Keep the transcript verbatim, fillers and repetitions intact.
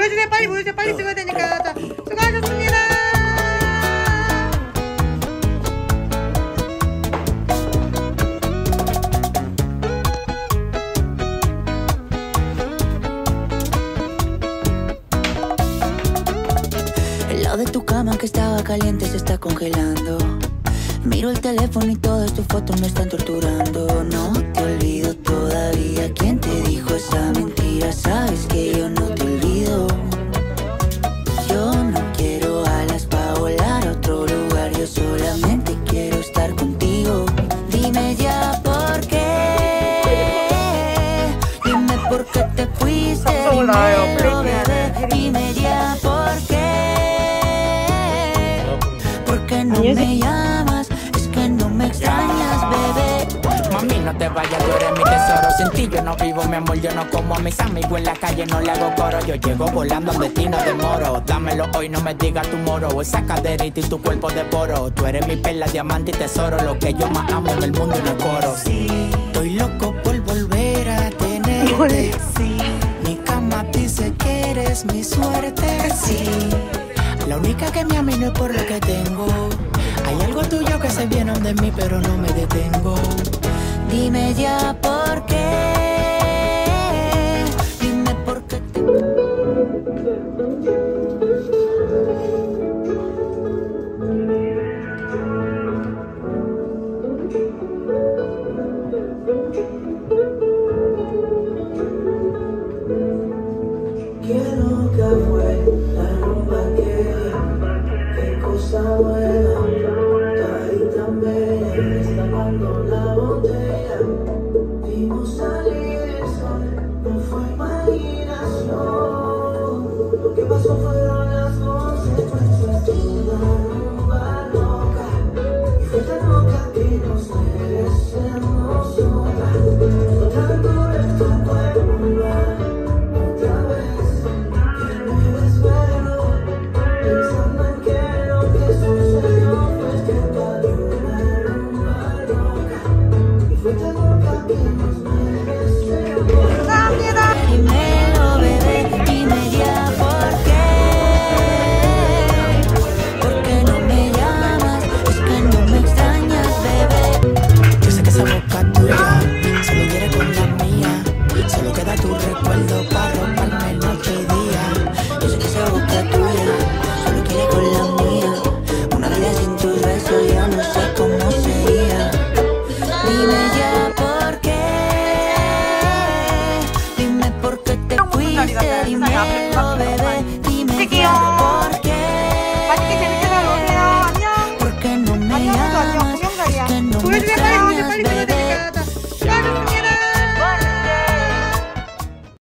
보여주세요. 빨리 보여주세요. 빨리 찍어야 되니까. 자, 수고하셨습니다. El lado de tu cama que estaba caliente se está congelando. Miro el teléfono y todas tus fotos me están torturando. No te olvido todavía. ¿Quién te dijo esa mentira? Sabes que yo no te olvido. Yo no quiero alas para volar a otro lugar. Yo solamente quiero estar contigo. Dime ya por qué. Dime por qué te fuiste. Dímelo, bebé. Dime ya por qué. ¿Por qué no me llamas? Es que no me extrañas, bebé. Mami, no te vayas, tú eres mi tesoro. Sin ti yo no vivo, mi amor, yo no como a mis amigos en la calle, no le hago coro. Yo llego volando a destino de moro. Dámelo hoy, no me digas tu moro. Esa caderita y tu cuerpo de poro. Tú eres mi perla, diamante y tesoro. Lo que yo más amo en el mundo y no coro. Sí, estoy loco por volver a tenerte. Sí, mi cama dice que eres mi suerte. Sí, la única que me ama y no es por lo que tengo. Hay algo tuyo que se viene de mí, pero no me detengo. Dime ya por qué. Dime por qué te... Quiero que fue la rumba aquella, qué cosa buena, carita bella, destapando la botella. Vimos salir el sol, no fue imaginación. Lo que pasó fueron las consecuencias de una rumba loca. Y fue tan loca que nos merecemos otra. Otra por esta cuerda, otra vez. Pensando en que lo que sucedió fue que parió una rumba loca. Y fue tan loca que nos merecemos. Dímelo, bebé, dime ya por qué. ¿Por qué no me llamas? Es que no me extrañas, bebé. Yo sé que esa boca tuya solo quiere con la mía. Solo queda tu recuerdo para romperme noche y día. Yo sé que esa boca tuya solo quiere con la mía. Una vida sin tus besos yo no sé cómo sería. Dime ya por qué. Dime por qué te fuiste. Dímelo, bebé. Dime ya por qué. 맛있게 재밌게 잘 노세요. 안녕. ¿Por qué no me 안녕. llamas? Es que no me 보여주세요. 빨리 보여주세요. extrañas, 빨리 bebé.